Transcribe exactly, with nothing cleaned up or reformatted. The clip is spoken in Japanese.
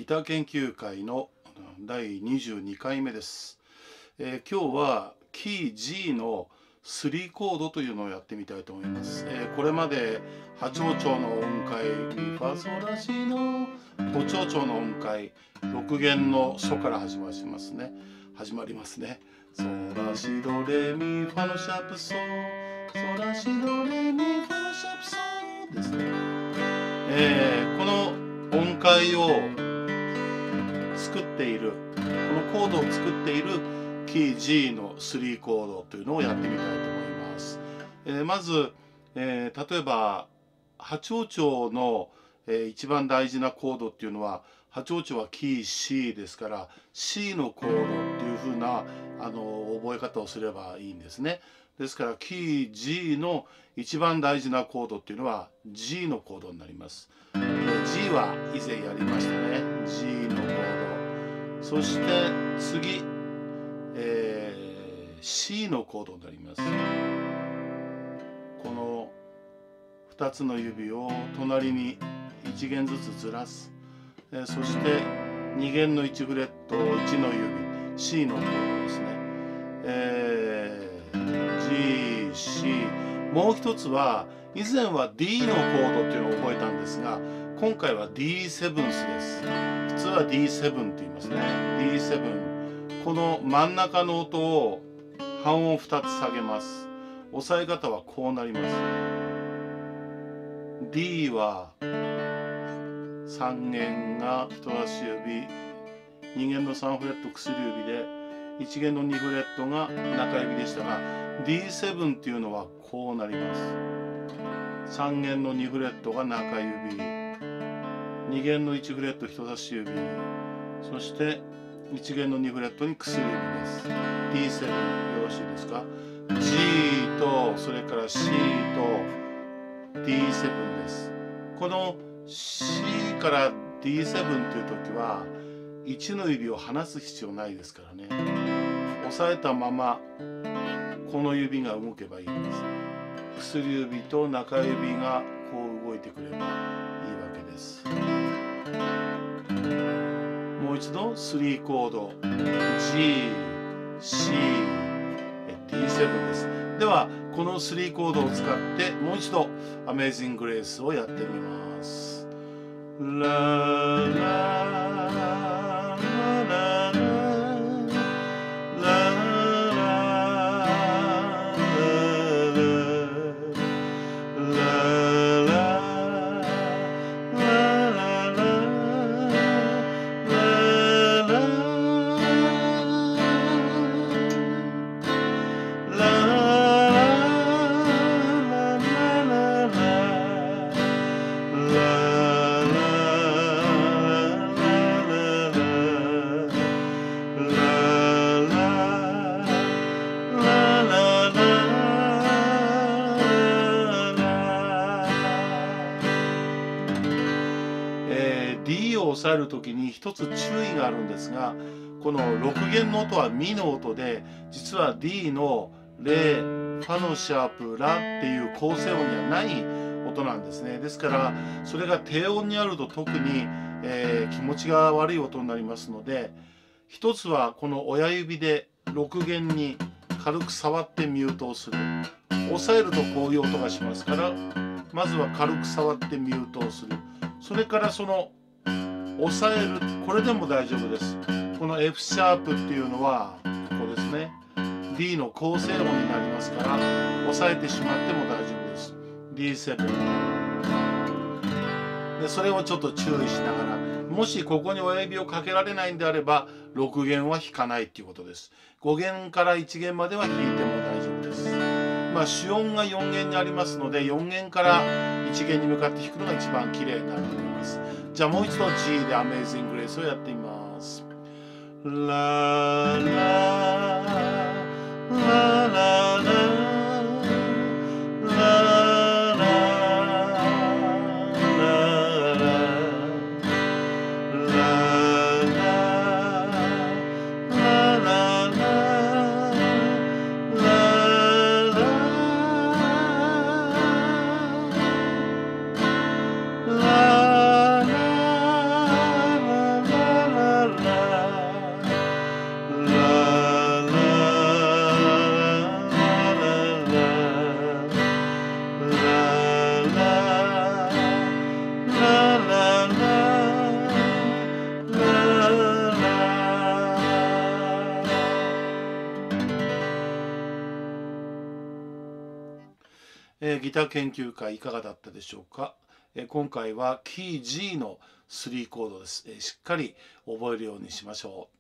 ター研究会のだいにじゅうにかいめです。えー、今日はキー G のスリーコードというのをやってみたいと思います。えー、これまで波長長の音階、ミファソラシの補聴長の音階、ろく弦のソから始まりますね。始まりますね。ソラシドレミファのシャープソ、ソラシドレミファのシャープソですね。えー、この音階を作っている、このコードを作っているキー G のスリーコードというのをやってみたいと思います。えー、まず、えー、例えば波長長の、えー、一番大事なコードっていうのは、波長長はキー C ですから C のコードっていうふうなあの覚え方をすればいいんですね。ですからキー G の一番大事なコードっていうのは G のコードになります。えー、G は以前やりましたね。G のコード。そして次、えー、C のコードになります。このふたつの指を隣にいち弦ずつずらす。えー、そしてに弦のいちフレット、いちの指、C のコードですね。えー、G、C。もう一つは、以前は D のコードっていうのを覚えたんですが、今回は ディーセブン スです。普通は ディーセブン って言いますね。ディーセブン。この真ん中の音を半音ふたつ下げます。押さえ方はこうなります。D はさん弦が人差し指、に弦のさんフレット薬指で、いち弦のにフレットが中指でしたが、ディーセブン っていうのはこうなります。さん弦のにフレットが中指、に弦のいちフレット人差し指、そしていち弦のにフレットに薬指です。ディーセブン よろしいですか？ G とそれから C と ディーセブン です。この C から ディーセブン という時はいちの指を離す必要ないですからね。押さえたままこの指が動けばいいんです。薬指と中指がこう動いてくればいいわけです。もう一度スリーコード G、C、ディーセブン です。ではこのスリーコードを使ってもう一度 Amazing Grace をやってみます。ララD を押さえる時に一つ注意があるんですが、このろく弦の音はミの音で、実は D のレ、ファのシャープ、ラっていう構成音にはない音なんですね。ですからそれが低音にあると特に、えー、気持ちが悪い音になりますので、一つはこの親指でろく弦に軽く触ってミュートをする。押さえるとこういう音がしますから、まずは軽く触ってミュートをする。それからその押さえる、これでも大丈夫です。この F シャープっていうのはここですね。D の構成音になりますから、押さえてしまっても大丈夫です。ディーセブン で、それをちょっと注意しながら、もしここに親指をかけられないんであればろく弦は弾かないっていうことです。ご弦からいち弦までは弾いても大丈夫です。まあ主音がよん弦にありますので、よん弦からいち弦に向かって弾くのが一番綺麗になると思います。じゃあもう一度 G で Amazing Grace をやってみます。ララララララえーギター研究会いかがだったでしょうか。えー今回はキー G のスリーコードです。えーしっかり覚えるようにしましょう。